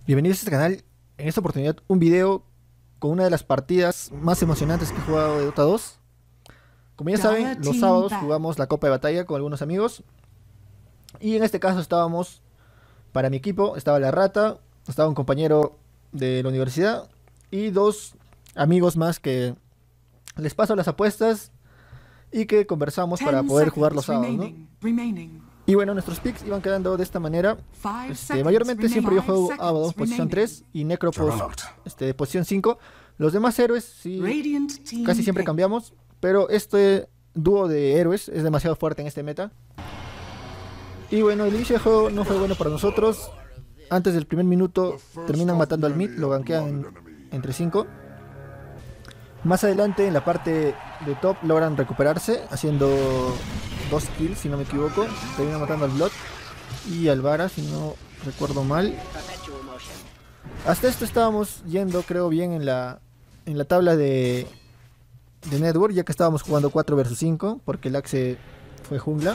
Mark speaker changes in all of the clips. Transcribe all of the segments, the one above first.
Speaker 1: Bienvenidos a este canal. En esta oportunidad un video con una de las partidas más emocionantes que he jugado de Dota 2. Como ya saben, los sábados jugamos la Copa de Batalla con algunos amigos. Y en este caso estábamos, para mi equipo, estaba la Rata, estaba un compañero de la universidad y dos amigos más que les paso las apuestas y que conversamos para poder jugar los sábados, ¿no? Y bueno, nuestros picks iban quedando de esta manera. Mayormente siempre yo juego A2 posición 3 y Necropos posición 5. Los demás héroes sí, casi siempre cambiamos, pero este dúo de héroes es demasiado fuerte en este meta. Y bueno, el inicio de juego no fue bueno para nosotros. Antes del primer minuto terminan matando al mid, lo gankean entre 5. Más adelante en la parte de top logran recuperarse haciendo 2 kills si no me equivoco. Terminan matando al Blood y al Vara si no recuerdo mal. Hasta esto estábamos yendo creo bien en la tabla de Network, ya que estábamos jugando 4 vs 5 porque el Axe fue jungla.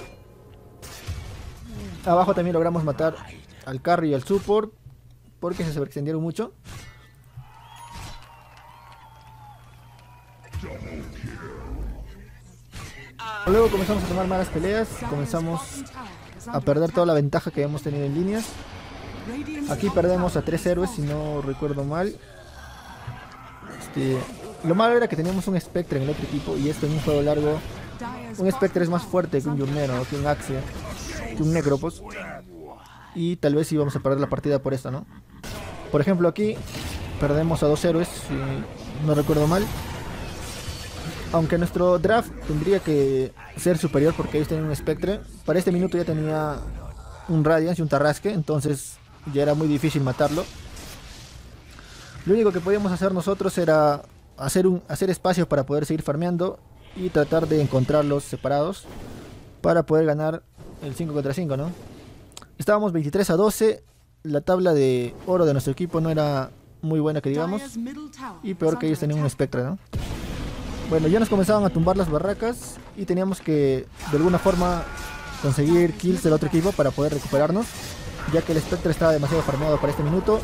Speaker 1: Abajo también logramos matar al carry y al support porque se sobreextendieron mucho. Luego comenzamos a tomar malas peleas, comenzamos a perder toda la ventaja que habíamos tenido en líneas. Aquí perdemos a 3 héroes si no recuerdo mal. Lo malo era que teníamos un Spectre en el otro equipo y esto en un juego largo, un Spectre es más fuerte que un Yurnero, que un Axe, que un Necropos. Y tal vez íbamos a perder la partida por esto, ¿no? Por ejemplo aquí perdemos a 2 héroes si no recuerdo mal. Aunque nuestro draft tendría que ser superior porque ellos tenían un Spectre. Para este minuto ya tenía un Radiance y un Tarrasque, entonces ya era muy difícil matarlo. Lo único que podíamos hacer nosotros era hacer espacio para poder seguir farmeando y tratar de encontrarlos separados para poder ganar el 5 contra 5, ¿no? Estábamos 23 a 12, la tabla de oro de nuestro equipo no era muy buena que digamos, y peor que ellos tenían un Spectre, ¿no? Bueno, ya nos comenzaban a tumbar las barracas y teníamos que de alguna forma conseguir kills del otro equipo para poder recuperarnos, ya que el Spectre estaba demasiado farmeado para este minuto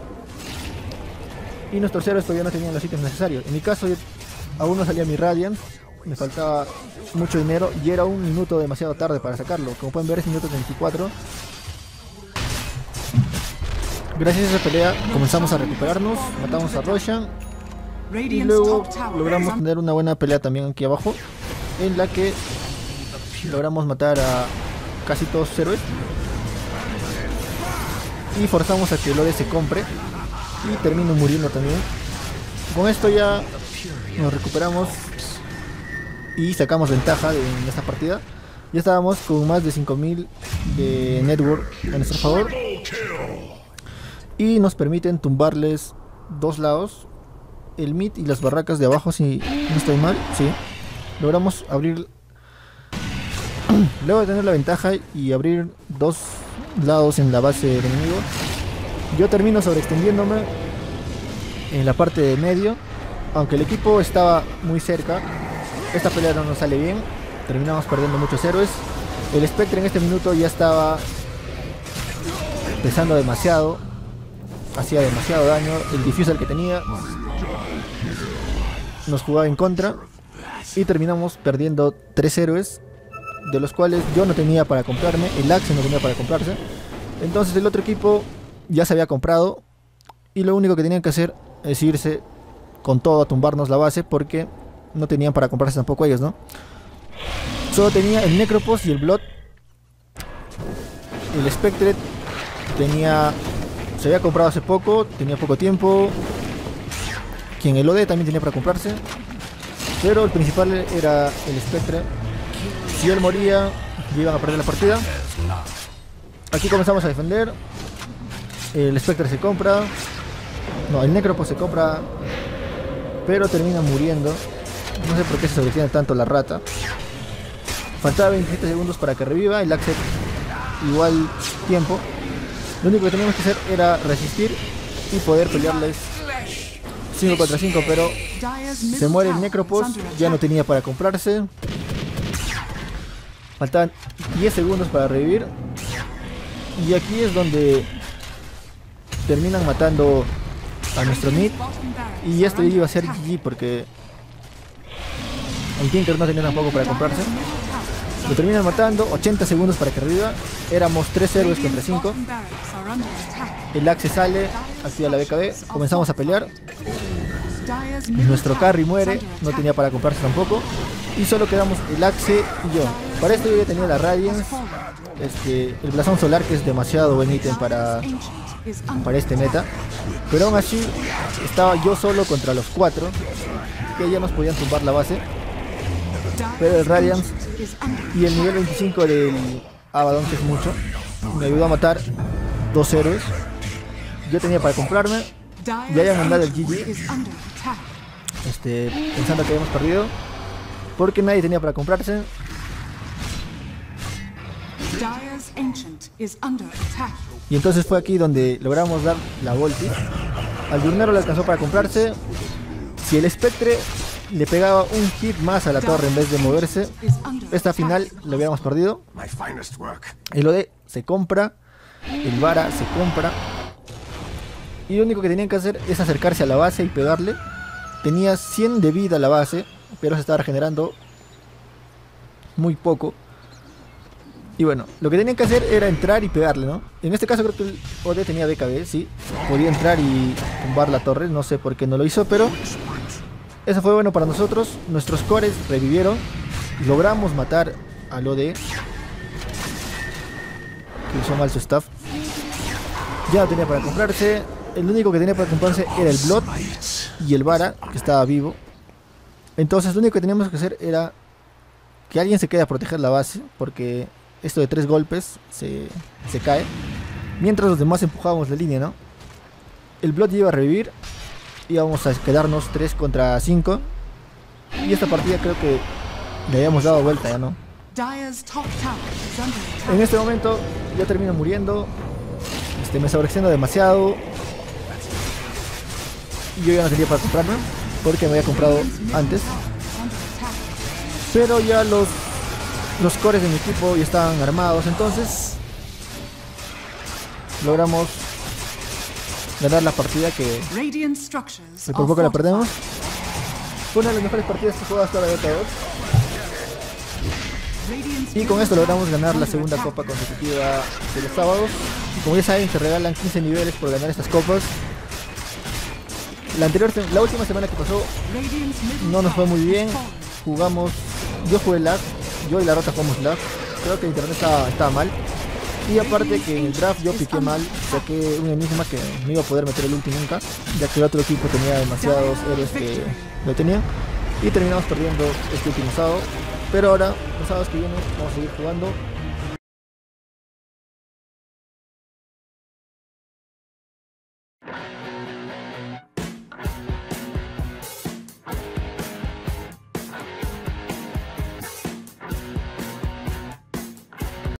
Speaker 1: y nuestros héroes todavía no tenían los ítems necesarios. En mi caso aún no salía mi Radiance, me faltaba mucho dinero y era un minuto demasiado tarde para sacarlo. Como pueden ver es minuto 34. Gracias a esa pelea comenzamos a recuperarnos, matamos a Roshan. Y luego logramos tener una buena pelea también aquí abajo, en la que logramos matar a casi todos sus héroes y forzamos a que el Lode se compre y termino muriendo también. Con esto ya nos recuperamos y sacamos ventaja en esta partida. Ya estábamos con más de 5000 de network a nuestro favor y nos permiten tumbarles dos lados, el mid y las barracas de abajo si no estoy mal. Sí, logramos abrir luego de tener la ventaja y abrir dos lados en la base del enemigo. Yo termino sobreextendiéndome en la parte de medio, aunque el equipo estaba muy cerca. Esta pelea no nos sale bien, terminamos perdiendo muchos héroes. El Spectre en este minuto ya estaba pesando demasiado, hacía demasiado daño. El Diffusal que tenía nos jugaba en contra y terminamos perdiendo 3 héroes, de los cuales yo no tenía para comprarme, el Axe no tenía para comprarse. Entonces el otro equipo ya se había comprado y lo único que tenían que hacer es irse con todo a tumbarnos la base porque no tenían para comprarse tampoco ellos, ¿no? Solo tenía el Necropos y el Blood. El Spectre se había comprado hace poco, tenía poco tiempo. Quien el OD también tenía para comprarse, pero el principal era el Spectre. Si él moría, ya iban a perder la partida. Aquí comenzamos a defender. El Spectre se compra. No, el Necropos se compra, pero termina muriendo. No sé por qué se sobretiene tanto la Rata. Faltaba 27 segundos para que reviva. El Axe igual tiempo. Lo único que teníamos que hacer era resistir y poder pelearles 5 contra 5, pero se muere el Necropos, ya no tenía para comprarse. Faltaban 10 segundos para revivir. Y aquí es donde terminan matando a nuestro mid. Y esto iba a ser GG porque el Tinker no tenía tampoco para comprarse. Lo terminan matando, 80 segundos para que reviva. Éramos 3 héroes contra 5. El Axe sale, activa la BKB, comenzamos a pelear. Nuestro carry muere, no tenía para comprarse tampoco. Y solo quedamos el Axe y yo. Para esto yo ya tenía la Radiance, el blasón solar, que es demasiado buen ítem para este meta. Pero aún así estaba yo solo contra los 4, que ya nos podían tumbar la base. Pero el Radiance y el nivel 25 del Abaddon, que es mucho, me ayudó a matar 2 héroes. Yo tenía para comprarme, ya habían mandado el GG, pensando que habíamos perdido, porque nadie tenía para comprarse. Y entonces fue aquí donde logramos dar la volti. Al Diurnero le alcanzó para comprarse. Si el Spectre le pegaba un hit más a la torre en vez de moverse, esta final lo hubiéramos perdido. El OD se compra, el Vara se compra, y lo único que tenían que hacer es acercarse a la base y pegarle. Tenía 100 de vida la base, pero se estaba regenerando muy poco. Y bueno, lo que tenían que hacer era entrar y pegarle, ¿no? En este caso creo que el OD tenía BKB, sí. Podía entrar y tumbar la torre, no sé por qué no lo hizo, pero eso fue bueno para nosotros. Nuestros cores revivieron. Logramos matar al OD, que usó mal su staff. Ya no tenía para comprarse. El único que tenía para comprarse era el Blood y el Vara, que estaba vivo. Entonces lo único que teníamos que hacer era que alguien se quede a proteger la base, porque esto de 3 golpes se cae. Mientras los demás empujábamos la línea, ¿no? El Blood iba a revivir. Íbamos a quedarnos 3 contra 5. Y esta partida creo que le habíamos dado vuelta, ya no. En este momento yo termino muriendo. Me sobreextiendo demasiado. Y yo ya no tenía para comprarme, porque me había comprado antes. Pero ya los cores de mi equipo ya estaban armados. Entonces logramos ganar la partida, que por poco la perdemos. Fue una de las mejores partidas que he jugado hasta la Dota 2. Y con esto logramos ganar la segunda copa consecutiva de los sábados. Y como ya saben, se regalan 15 niveles por ganar estas copas. La última semana que pasó no nos fue muy bien. Yo jugué lag, yo y la Rota jugamos lag. Creo que el internet estaba mal. Y aparte que en el draft yo piqué mal, saqué un enigma que no iba a poder meter el ulti nunca, ya que el otro equipo tenía demasiados héroes que lo tenían. Y terminamos perdiendo este último sábado. Pero ahora, los sábados que vienen, vamos a seguir jugando